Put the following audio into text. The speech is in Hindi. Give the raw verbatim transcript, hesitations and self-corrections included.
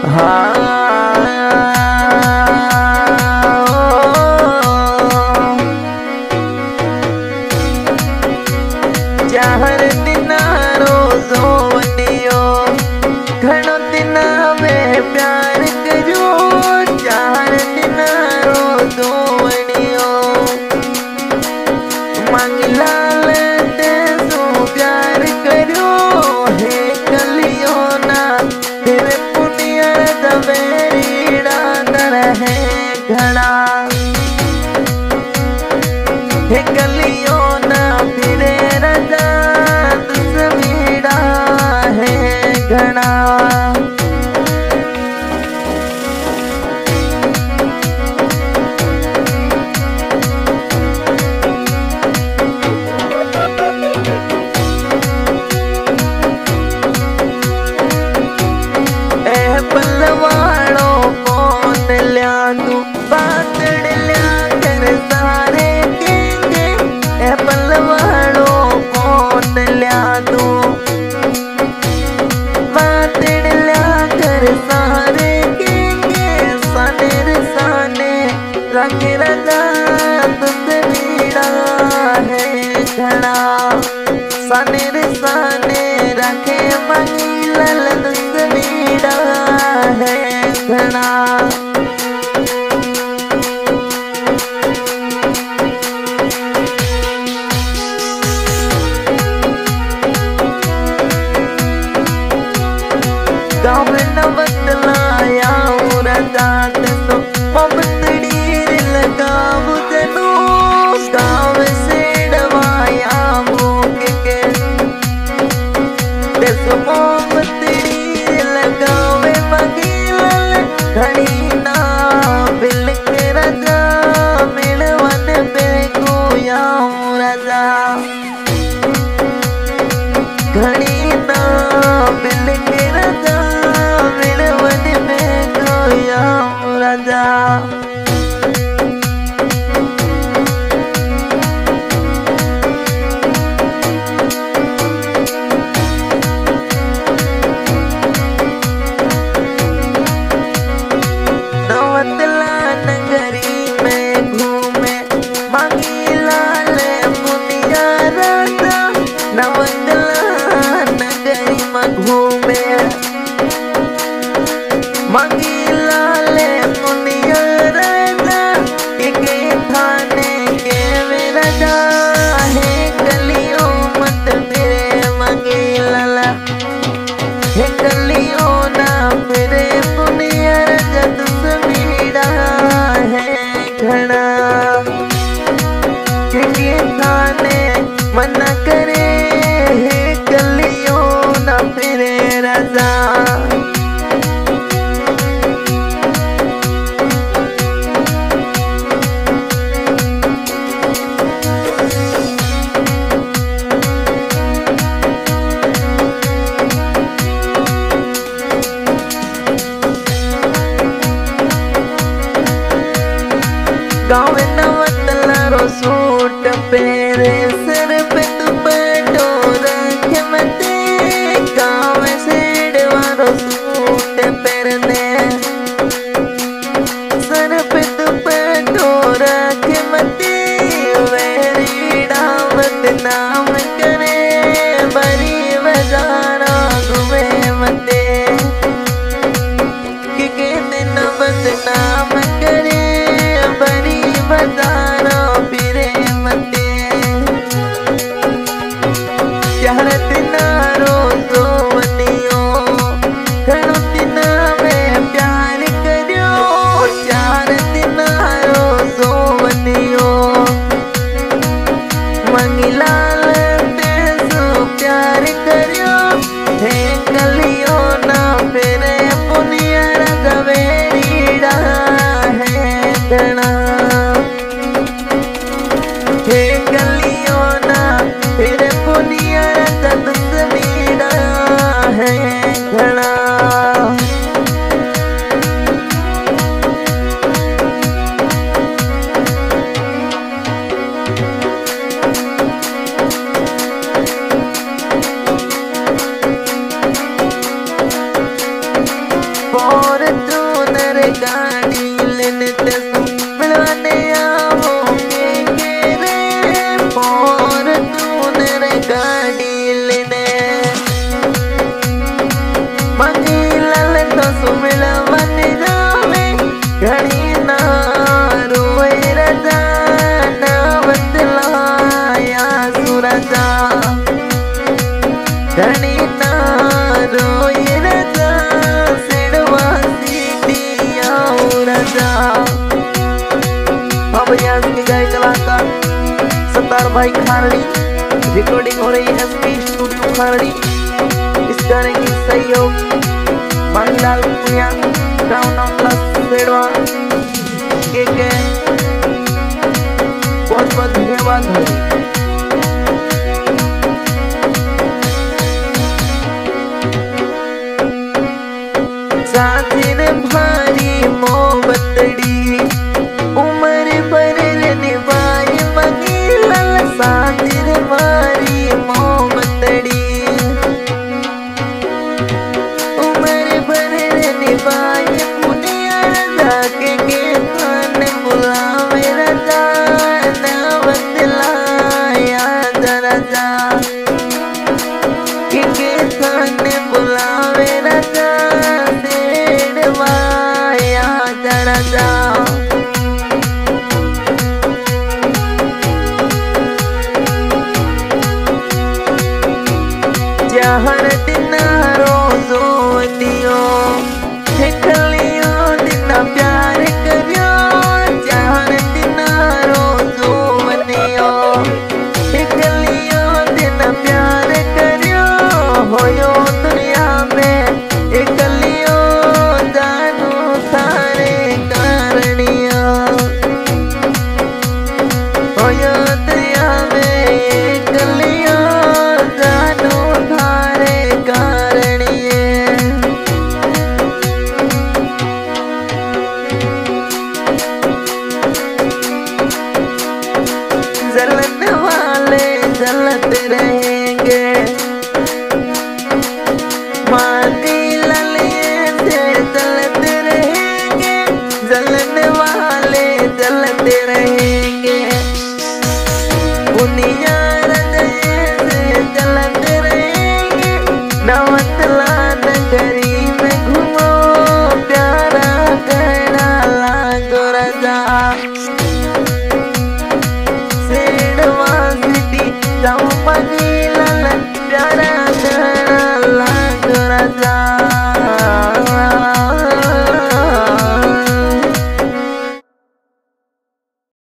चार दिन रोजो वनियो घणो दिन में प्यार करो चार दिन रोजो वनियो मंगलाल ते सो प्यार करो हे कलियो ना फिर पुनिया दवेरीड़ा दर है घड़ा हे कलियो ना फिरे रजा दुश्मीड़ा है घड़ा ए पलवाड़ो कौन लिया तू बातड़ लिया कर सारे केंगे ए पलवाड़ो कौन लिया तू बातड़ लिया कर सारे केंगे साने रे साने रखे रजा तुझ मीड़ा है घड़ा साने रे साने रखे मंगलल तुझ मीड़ा है घड़ा गाँव न बदलाया रात तो ममतड़ीर लगाव जनो गाँव से डवाया भूख के तेसो ममतड़ीर लगावे मगीलल घड़ी ना बिल के रजा मिलवन पे गोया राजा घड़ी ना बिल के राजा मिलवन में गोया राजा नवतला नगरी में घूमे मंगीलाल मुनिया राजा नवतला नगरी में घूमे मंगीलाल मुनिया राजा के थाने के राजा है गलियों मत मेरे मंगीलाला हे गलियों ना मेरे पुनिया राजा दुश्मीड़ा है घड़ा के थाने मना करे हे गलियों ना मेरे राजा गाँव नवतला रो सूट पेरे सिर पे दुपट्टो रखे मते गाँव सेड़वा रो सूट पेरने सिर पे दुपट्टो रखे मते वेरी डामत नाम करे बड़ी बजारा घूमे मते कि के दिन बदनाम करे बड़ी बजारो फिरे मते चार दिन रोजो वनियो घणो दिन में प्यार करियो चार दिन रोजो वनियो मंगीलाल ते सो प्यार करियो हे कलियो ना फिरे पुनिया दवेरीड़ा है घड़ा हे गलियों ना फिर पुनिया दुश्मीड़ा है घड़ा फॉर्च्यूनर गाड़ी लेने ते मिलवाने आओगे के रे फॉर्च्यूनर गाड़ी लेने मंगीला ले तो मिलवाने जावे घड़ी ना रोए रजा ना बतलाया सूरजा घड़ी ना रोए रजा सिड़वा सीटिया रजा। अब यहाँ के गाय कलाकार सत्तार भाई खारड़ी, रिकॉर्डिंग हो रही है एसपी स्टूडियो खारड़ी। इस गाने की सहयोग मानीलाल पुनिया टाउन ऑफ सेड़वा के के बहुत बहुत धन्यवाद भाई। साथी